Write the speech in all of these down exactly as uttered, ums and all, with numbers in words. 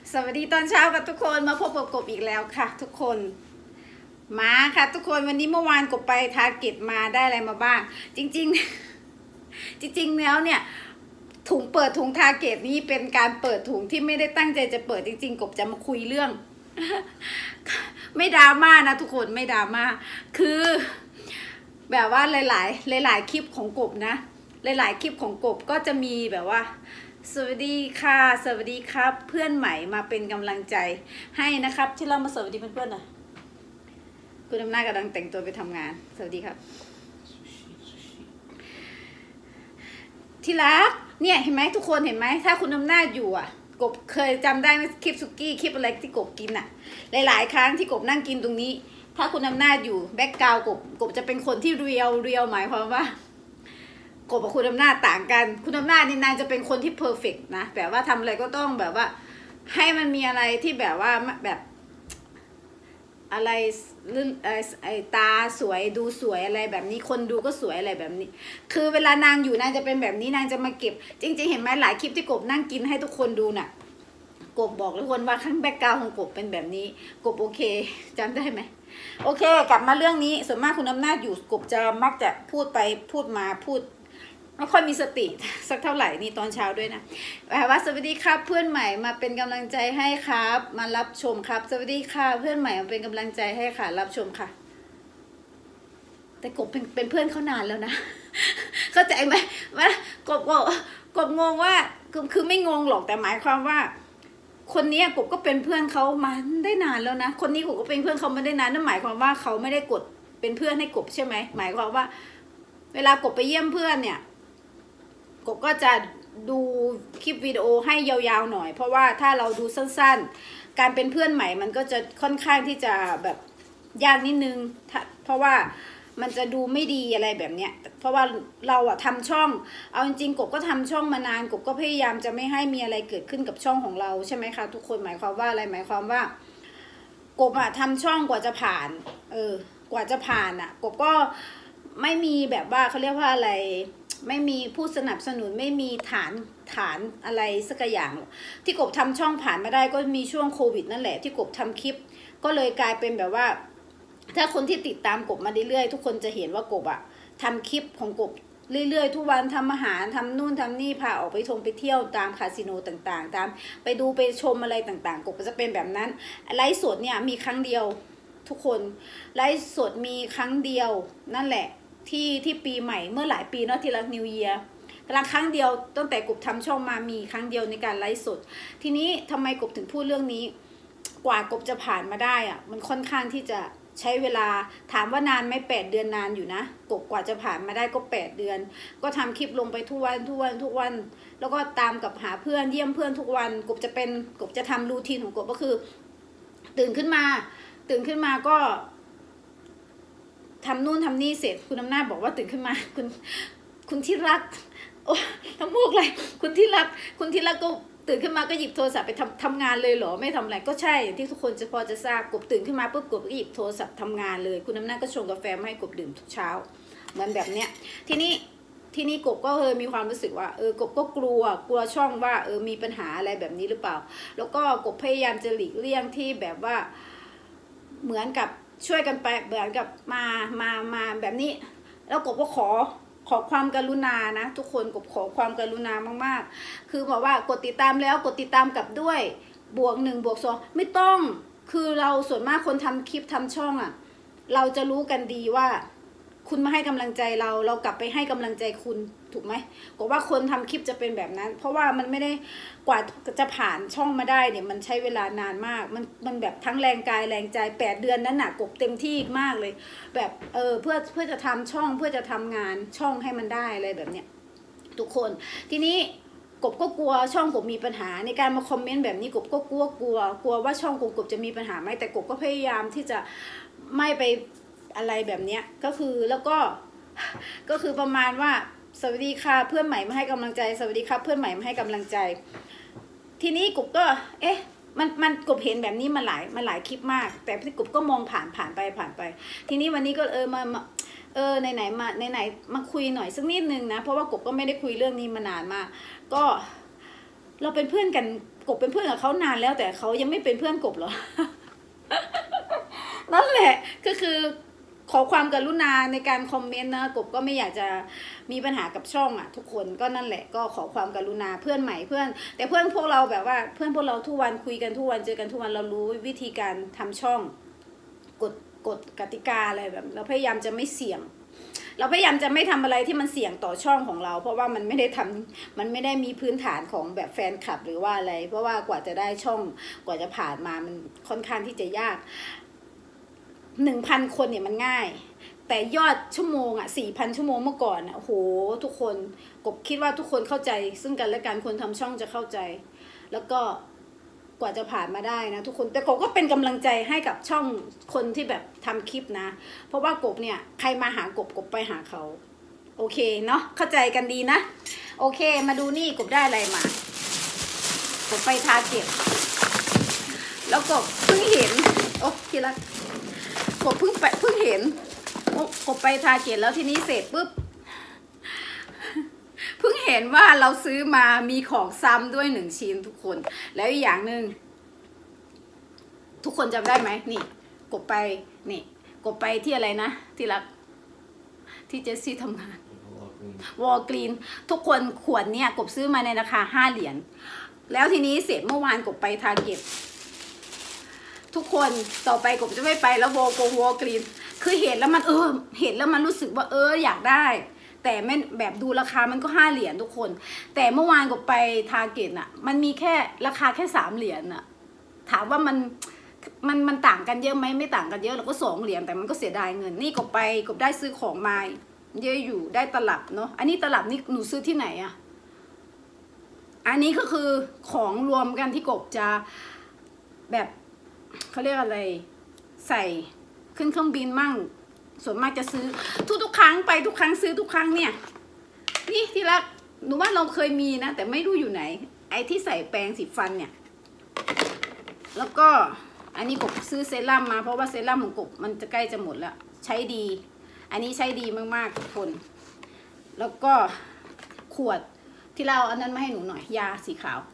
สวัสดีตอนเช้ากับทุกคนมาพบกับกบอีกแล้วค่ะทุกคนมาค่ะทุกคนวันนี้เมื่อวานกบไปทาร์เก็ตมาได้อะไรมาบ้างจริงๆ จริงๆแล้วเนี่ยถุงเปิดถุงทาร์เก็ตนี้เป็นการเปิดถุงที่ไม่ได้ตั้งใจจะเปิดจริงๆกบจะมาคุยเรื่อง ไม่ดราม่านะทุกคนไม่ดราม่าคือแบบว่าหลายๆหลายๆคลิปของกบนะหลายๆคลิปของกบก็จะมีแบบว่าสวัสดีค่ะสวัสดีครับเพื่อนใหม่มาเป็นกำลังใจให้นะครับที่เรามาสวัสดีเพื่อนๆหน่อยคุณอำนาจกำลังแต่งตัวไปทำงานสวัสดีครับที่รักเนี่ยเห็นไหมทุกคนเห็นไหมถ้าคุณอำนาจอยู่อ่ะกบเคยจำได้ไหมคลิปสุกี้คลิปอะไรที่กบกินอ่ะหลายๆครั้งที่กบนั่งกินตรงนี้ถ้าคุณอำนาจอยู่แบ็กกราวด์กบกบจะเป็นคนที่เรียวเรียวหมายความว่ากบกับคุณอำนาจต่างกันคุณอำนาจนี่นางจะเป็นคนที่เพอร์เฟกต์นะแบบว่าทำอะไรก็ต้องแบบว่าให้มันมีอะไรที่แบบว่าแบบอะไรไอ้ตาสวยดูสวยอะไรแบบนี้คนดูก็สวยอะไรแบบนี้คือเวลานางอยู่นางจะเป็นแบบนี้นางจะมาเก็บจริงๆเห็นไหมหลายคลิปที่กบนั่งกินให้ทุกคนดูน่ะกบบอกทุกคนว่าข้างแบ็กกราวด์ของกบเป็นแบบนี้กบโอเคจำได้ไหมโอเคกลับมาเรื่องนี้ส่วนมากคุณอำนาจอยู่กบจะมักจะพูดไปพูดมาพูดไม่ค่อยมีสติสักเท่าไหร่นี่ตอนเช้าด้วยนะแบบว่าสวัสดีครับเพื่อนใหม่มาเป็นกำลังใจให้ครับมารับชมครับสวัสดีค่ะเพื่อนใหม่มาเป็นกำลังใจให้ค่ะรับชมค่ะแต่กบเป็นเป็นเพื่อนเขานานแล้วนะเข้าใจไหมว่ากบกบกบงงว่าคือคือไม่งงหรอกแต่หมายความว่าคนนี้กบก็เป็นเพื่อนเขามาได้นานแล้วนะคนนี้กบก็เป็นเพื่อนเขามาได้นานนั่นหมายความว่าเขาไม่ได้กดเป็นเพื่อนให้กบใช่ไหมหมายความว่าเวลากบไปเยี่ยมเพื่อนเนี่ยกบก็จะดูคลิปวิดีโอให้ยาวๆหน่อยเพราะว่าถ้าเราดูสั้นๆการเป็นเพื่อนใหม่มันก็จะค่อนข้างที่จะแบบยากนิดนึงเพราะว่ามันจะดูไม่ดีอะไรแบบเนี้ยเพราะว่าเราอะทำช่องเอาจริงๆกบก็ทำช่องมานานกบก็พยายามจะไม่ให้มีอะไรเกิดขึ้นกับช่องของเราใช่ไหมคะทุกคนหมายความว่าอะไรหมายความว่ากบอะทำช่องกว่าจะผ่านเออกว่าจะผ่านอะกบก็ไม่มีแบบว่าเขาเรียกว่าอะไรไม่มีผู้สนับสนุนไม่มีฐานฐานอะไรสักอย่างที่กบทำช่องผ่านมาได้ก็มีช่วงโควิดนั่นแหละที่กบทำคลิปก็เลยกลายเป็นแบบว่าถ้าคนที่ติดตามกบมาเรื่อยๆทุกคนจะเห็นว่ากบอะทำคลิปของกบเรื่อยๆทุกวันทำอาหารทำนู่นทำนี่พาออกไปทงไปเที่ยวตามคาสิโนต่างๆตามไปดูไปชมอะไรต่างๆกบก็จะเป็นแบบนั้นไลฟ์สดเนี่ยมีครั้งเดียวทุกคนไลฟ์สดมีครั้งเดียวนั่นแหละที่ที่ปีใหม่เมื่อหลายปีเนาะที่รักนิวเยียร์กำลังครั้งเดียวตั้งแต่กบทำช่องมามีครั้งเดียวในการไลฟ์สดทีนี้ทำไมกบถึงพูดเรื่องนี้กว่ากบจะผ่านมาได้อะมันค่อนข้างที่จะใช้เวลาถามว่านานไหมแปดเดือนนานอยู่นะกบกว่าจะผ่านมาได้ก็แปดเดือนก็ทำคลิปลงไปทุกวันทุกวันทุกวันแล้วก็ตามกับหาเพื่อนเยี่ยมเพื่อนทุกวันกบจะเป็นกบจะทำรูทีนของกบก็คือตื่นขึ้นมาตื่นขึ้นมาก็ทำนู่นทำนี่เสร็จคุณอำนาจบอกว่าตื่นขึ้นมาคุณคุณที่รักโอ้ทำมูกเลยคุณที่รักคุณที่รักก็ตื่นขึ้นมาก็หยิบโทรศัพท์ไปทำทำงานเลยเหรอไม่ทำอะไรก็ใช่อย่างที่ทุกคนจะพอจะทราบกบตื่นขึ้นมาปุ๊บกบก็หยิบโทรศัพท์ทำงานเลยคุณอำนาจก็ชงกาแฟมาให้กบดื่มทุกเช้าเหมือนแบบเนี้ยทีนี้ทีนี้กบก็เออมีความรู้สึกว่าเออกบก็กลัวกลัวช่องว่าเออมีปัญหาอะไรแบบนี้หรือเปล่าแล้วก็กบพยายามจะหลีกเลี่ยงที่แบบว่าเหมือนกับช่วยกันไปเหมือนกับมามามาแบบนี้แล้วกบก็ขอขอความกรุณานะทุกคนกบขอความกรุณามากๆคือบอกว่ากดติดตามแล้วกดติดตามกลับด้วยบวกหนึ่งบวกสองไม่ต้องคือเราส่วนมากคนทำคลิปทำช่องอ่ะเราจะรู้กันดีว่าคุณมาให้กำลังใจเราเรากลับไปให้กำลังใจคุณถูกไหมก็ว่าคนทำคลิปจะเป็นแบบนั้นเพราะว่ามันไม่ได้กว่าจะผ่านช่องมาได้เนี่ยมันใช้เวลานานมากมันมันแบบทั้งแรงกายแรงใจแปดเดือนนั้นหนักกบเต็มที่มากเลยแบบเออเพื่อเพื่อจะทำช่องเพื่อจะทำงานช่องให้มันได้อะไรแบบเนี้ยทุกคนทีนี้กบก็กลัวช่องกบมีปัญหาในการมาคอมเมนต์แบบนี้กบก็กลัวกลัวกลัวว่าช่องกบกบจะมีปัญหาไหมแต่กบก็พยายามที่จะไม่ไปอะไรแบบเนี้ยก็คือแล้วก็ก็คือประมาณว่าสวัสดีค่ะเพื่อนใหม่มาให้กำลังใจสวัสดีครับเพื่อนใหม่มาให้กำลังใจทีนี้กบก็เอ๊ะมันมันกบเห็นแบบนี้มาหลายมาหลายคลิปมากแต่พี่กบก็มองผ่านผ่านไปผ่านไปทีนี้วันนี้ก็เออมาเออไหนไหนมาไหนไหนมาคุยหน่อยสักนิดนึงนะเพราะว่ากบก็ไม่ได้คุยเรื่องนี้มานานมากก็เราเป็นเพื่อนกันกบเป็นเพื่อนกับเขานานแล้วแต่เขายังไม่เป็นเพื่อนกบหรอ นั่นแหละก็คือขอความกรุณาในการคอมเมนต์นะกบก็ไม่อยากจะมีปัญหากับช่องอ่ะทุกคนก็นั่นแหละก็ขอความกรุณาเพื่อนใหม่เพื่อนแต่เพื่อนพวกเราแบบว่าเพื่อนพวกเราทุกวันคุยกันทุกวันเจอกันทุกวันเรารู้วิธีการทำช่องกฎกฎกติกาอะไรแบบเราพยายามจะไม่เสี่ยงเราพยายามจะไม่ทำอะไรที่มันเสี่ยงต่อช่องของเราเพราะว่ามันไม่ได้ทำมันไม่ได้มีพื้นฐานของแบบแฟนคลับหรือว่าอะไรเพราะว่ากว่าจะได้ช่องกว่าจะผ่านมามันค่อนข้างที่จะยากหนึ่งพันคนเนี่ยมันง่ายแต่ยอดชั่วโมงอ่ะสี่พันชั่วโมงเมื่อก่อนอ่ะโหทุกคนกบคิดว่าทุกคนเข้าใจซึ่งกันและกันคนทำช่องจะเข้าใจแล้วก็กว่าจะผ่านมาได้นะทุกคนแต่กบก็เป็นกำลังใจให้กับช่องคนที่แบบทำคลิปนะเพราะว่ากบเนี่ยใครมาหากบกบไปหาเขาโอเคเนาะเข้าใจกันดีนะโอเคมาดูนี่กบได้อะไรมากบไปทาเก็บแล้วกบเพิ่งเห็นโอ้ทีละกบเพิ่งไปเพิ่งเห็นกบไปทาเก็บแล้วทีนี้เสร็จปุ๊บเพิ่งเห็นว่าเราซื้อมามีของซ้ำด้วยหนึ่งชิ้นทุกคนแล้วอีกอย่างหนึ่งทุกคนจำได้ไหมนี่กบไปนี่กบไปที่อะไรนะที่รักที่เจสซี่ทำงานวอลกรีนทุกคนขวดเนี่ยกบซื้อมาในราคาห้าเหรียญแล้วทีนี้เสร็จเมื่อวานกบไปทาเก็บทุกคนต่อไปกบจะไม่ไปแล้ววอลโกวอลกรีนคือเห็นแล้วมันเออเห็นแล้วมันรู้สึกว่าเอออยากได้แต่ไม่แบบดูราคามันก็ห้าเหรียญทุกคนแต่เมื่อวานกบไปทาเก็ตน่ะมันมีแค่ราคาแค่สามเหรียญน่ะถามว่ามันมันมันต่างกันเยอะไหมไม่ต่างกันเยอะเราก็สองเหรียญแต่มันก็เสียดายเงินนี่กบไปกบได้ซื้อของมาเยอะอยู่ได้ตลับเนาะอันนี้ตลับนี่หนูซื้อที่ไหนอะอันนี้ก็คือของรวมกันที่กบจะแบบเขาเรียกอะไรใส่ขึ้นเครื่องบินมั่งส่วนมากจะซื้อทุกๆครั้งไปทุกครั้งซื้อทุกครั้งเนี่ยนี่ที่รักหนูว่าเราเคยมีนะแต่ไม่รู้อยู่ไหนไอ้ที่ใส่แปรงสีฟันเนี่ยแล้วก็อันนี้กบซื้อเซรั่มมาเพราะว่าเซรั่มของกบมันจะใกล้จะหมดแล้วใช้ดีอันนี้ใช้ดีมากๆทุกคนแล้วก็ขวดที่เราอันนั้นมาให้หนูหน่อยยาสีขาว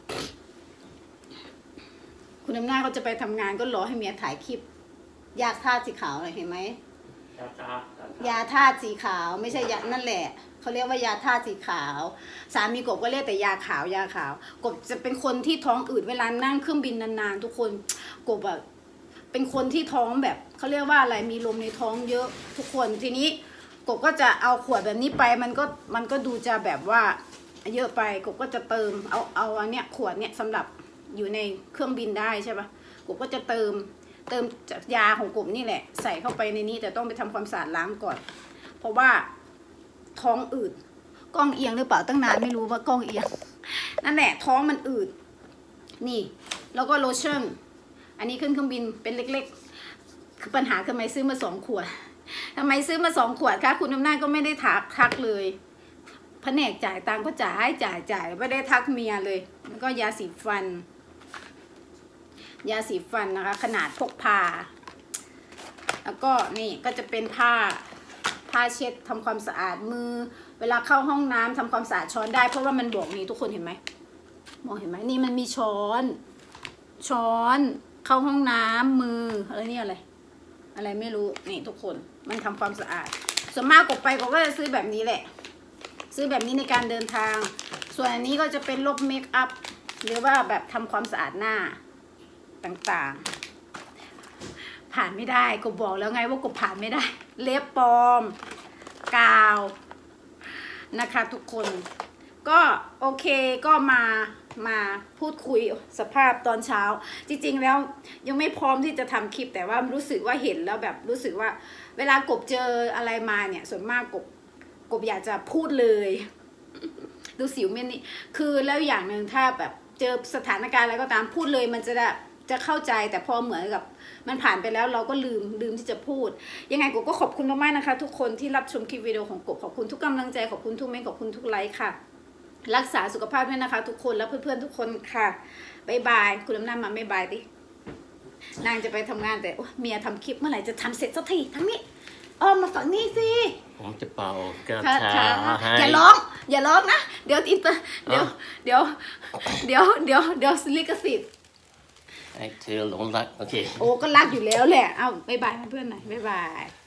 คุณอำนาจเขาจะไปทำงานก็รอให้เมียถ่ายคลิปยาธาตุสีขาวอะไรเห็นไหมยาธาตุสีขาวไม่ใช่ยานั่นแหละเขาเรียกว่ายาธาตุสีขาวสามีกบก็เรียกแต่ยาขาวยาขาวกบจะเป็นคนที่ท้องอืดเวลานั่งเครื่องบินนานๆทุกคนกบแบบเป็นคนที่ท้องแบบเขาเรียกว่าอะไรมีลมในท้องเยอะทุกคนทีนี้กบก็จะเอาขวดแบบนี้ไปมันก็มันก็ดูจะแบบว่าเยอะไปกบก็จะเติมเอาเอาอันเนี้ยขวดเนี้ยสำหรับอยู่ในเครื่องบินได้ใช่ปะกบก็จะเติมเติมจากยาของกบนี่แหละใส่เข้าไปในนี้แต่ต้องไปทำความสะอาดล้างก่อนเพราะว่าท้องอืดกล้องเอียงหรือเปล่าตั้งนานไม่รู้ว่ากล้องเอียงนั่นแหละท้องมันอืดนี่แล้วก็โลชั่นอันนี้ขึ้นเครื่องบินเป็นเล็กๆคือปัญหาทำไมซื้อมาสองขวดทำไมซื้อมาสองขวดคะคุณอำนาจก็ไม่ได้ทักทักเลยแผนกจ่ายตังค์ก็จ่ายให้จ่ายจ่ายไม่ได้ทักเมียเลยแล้วก็ยาสีฟันยาสีฟันนะคะขนาดพกพาแล้วก็นี่ก็จะเป็นผ้าผ้าเช็ดทำความสะอาดมือเวลาเข้าห้องน้ำทำความสะอาดช้อนได้เพราะว่ามันบอกนี่ทุกคนเห็นไหมมองเห็นไหมนี่มันมีช้อนช้อนเข้าห้องน้ำมืออะไรนี่อะไรอะไรไม่รู้นี่ทุกคนมันทำความสะอาดส่วนมากกบไปกบก็จะซื้อแบบนี้แหละซื้อแบบนี้ในการเดินทางส่วนอันนี้ก็จะเป็นลบเมคอัพหรือว่าแบบทำความสะอาดหน้าต่างๆผ่านไม่ได้กบบอกแล้วไงว่ากบผ่านไม่ได้เล็บปลอมกาวนะคะทุกคนก็โอเคก็มามาพูดคุยสภาพตอนเช้าจริงๆแล้วยังไม่พร้อมที่จะทำคลิปแต่ว่ารู้สึกว่าเห็นแล้วแบบรู้สึกว่าเวลากบเจออะไรมาเนี่ยส่วนมากกบกบอยากจะพูดเลยดูสิวเม็ดนี้คือแล้วอย่างหนึ่งถ้าแบบเจอสถานการณ์อะไรก็ตามพูดเลยมันจะแบบจะเข้าใจแต่พอเหมือนกับมันผ่านไปแล้วเราก็ลืมลืมที่จะพูดยังไงกบก็ขอบคุณมากๆนะคะทุกคนที่รับชมคลิปวิดีโอของกบขอบคุณทุกกำลังใจขอบคุณทุกเมนต์ขอบคุณทุกไลค์ค่ะรักษาสุขภาพด้วยนะคะทุกคนและเพื่อนๆทุกคนค่ะบ๊ายบายคุณอำนาจมาบ๊ายบายดินางจะไปทำงานแต่เมียทำคลิปเมื่อไหร่จะทำเสร็จสักทีทั้งนี้โอ้อมมาฝั่งนี้สิผมจะเป่ากระถาให้อย่าร้องอย่าร้องนะเดี๋ยวอินเตอร์เดี๋ยวเดี๋ยวเดี๋ยวเดี๋ยวเดี๋ยวลิขสิทธิ์ไอ้เธอหลงรักโอเคโอ้ก็รักอยู่แล้วแหละเอ้าบ๊ายบายเพื่อนหน่อยบ๊ายบาย